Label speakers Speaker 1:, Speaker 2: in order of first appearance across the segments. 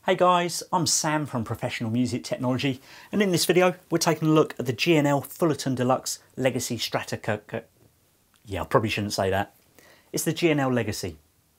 Speaker 1: Hey guys, I'm Sam from Professional Music Technology, and in this video we're taking a look at the G&L Fullerton Deluxe Legacy Stratocaster. Yeah, I probably shouldn't say that. It's the G&L Legacy.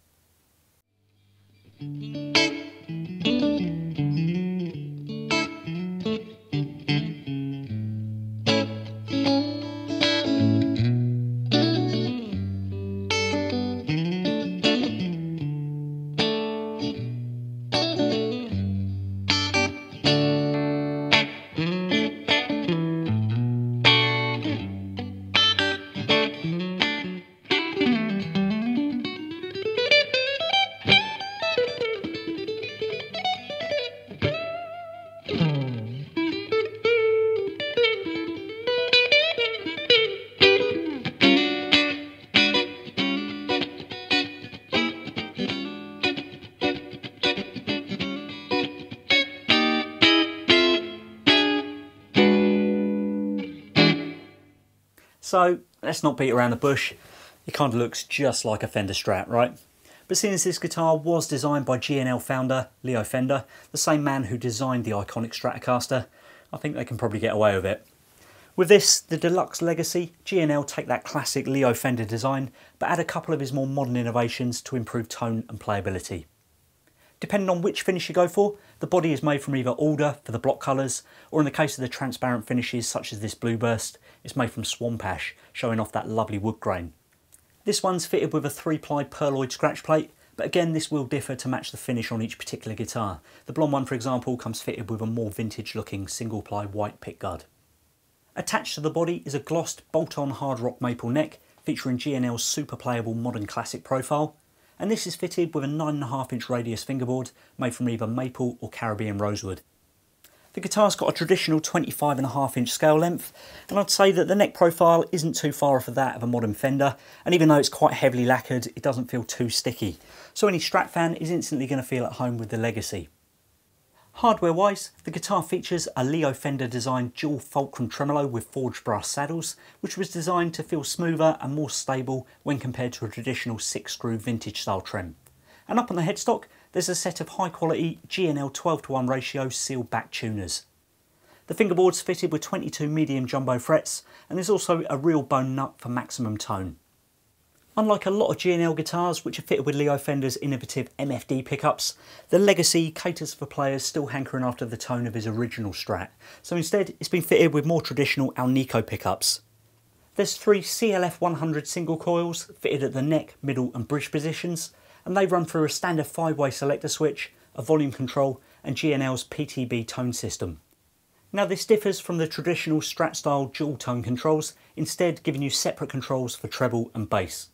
Speaker 1: So let's not beat around the bush. It kind of looks just like a Fender Strat, right? But since this guitar was designed by G&L founder Leo Fender, the same man who designed the iconic Stratocaster, I think they can probably get away with it. With this, the Deluxe Legacy, G&L take that classic Leo Fender design, but add a couple of his more modern innovations to improve tone and playability. Depending on which finish you go for, the body is made from either Alder for the block colours, or in the case of the transparent finishes such as this Blue Burst, it's made from Swamp Ash, showing off that lovely wood grain. This one's fitted with a 3-ply pearloid scratch plate, but again this will differ to match the finish on each particular guitar. The blonde one, for example, comes fitted with a more vintage looking single-ply white pickguard. Attached to the body is a glossed bolt-on hard rock maple neck featuring G&L's super playable modern classic profile, and this is fitted with a 9.5-inch radius fingerboard made from either maple or Caribbean rosewood. The guitar's got a traditional 25.5-inch scale length, and I'd say that the neck profile isn't too far off of that of a modern Fender, and even though it's quite heavily lacquered, it doesn't feel too sticky. So any Strat fan is instantly going to feel at home with the Legacy. Hardware wise, the guitar features a Leo Fender designed dual fulcrum tremolo with forged brass saddles, which was designed to feel smoother and more stable when compared to a traditional 6-screw vintage style trem. And up on the headstock, there's a set of high quality G&L 12:1 ratio sealed back tuners. The fingerboard's fitted with 22 medium jumbo frets, and there's also a real bone nut for maximum tone. Unlike a lot of G&L guitars which are fitted with Leo Fender's innovative MFD pickups, the Legacy caters for players still hankering after the tone of his original Strat, so instead it's been fitted with more traditional Alnico pickups. There's 3 CLF 100 single coils fitted at the neck, middle and bridge positions, and they run through a standard 5-way selector switch, a volume control and G&L's PTB tone system. Now this differs from the traditional Strat style dual tone controls, instead giving you separate controls for treble and bass.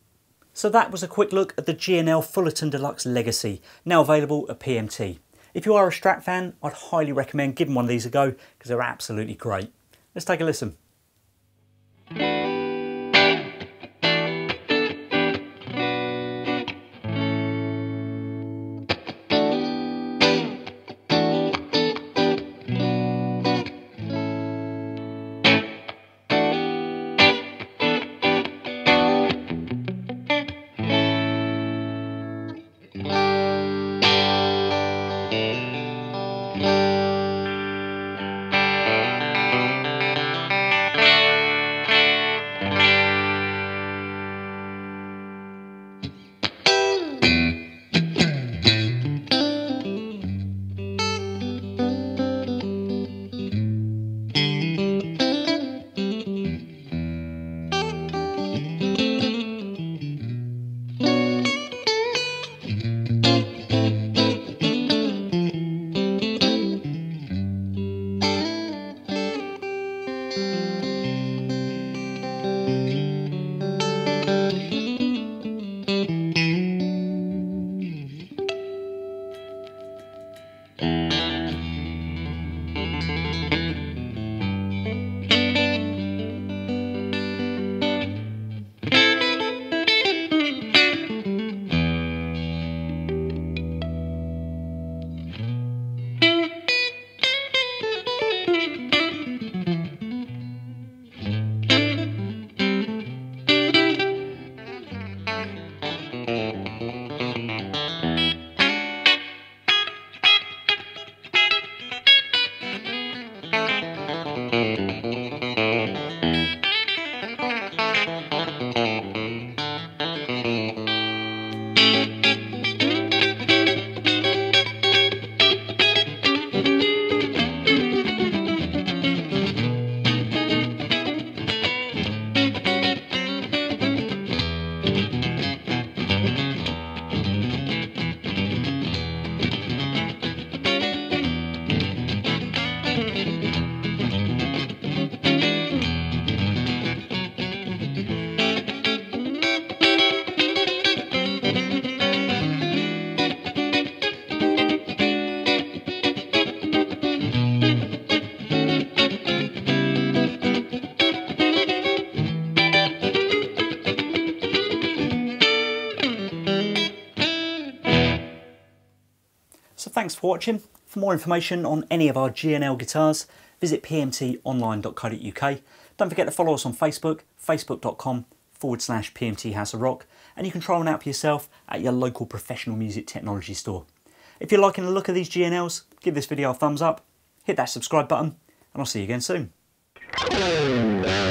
Speaker 1: So that was a quick look at the G&L Fullerton Deluxe Legacy, now available at PMT. If you are a Strat fan, I'd highly recommend giving one of these a go because they're absolutely great. Let's take a listen. So thanks for watching. For more information on any of our G&L guitars, visit pmtonline.co.uk. Don't forget to follow us on Facebook, facebook.com/PMT House of Rock, and you can try one out for yourself at your local professional music technology store. If you're liking the look of these G&Ls, give this video a thumbs up, hit that subscribe button, and I'll see you again soon.